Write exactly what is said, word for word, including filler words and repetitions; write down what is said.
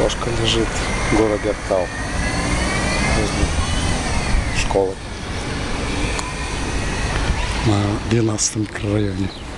Кошка лежит в городе Актау возле школы на двенадцатом микрорайоне.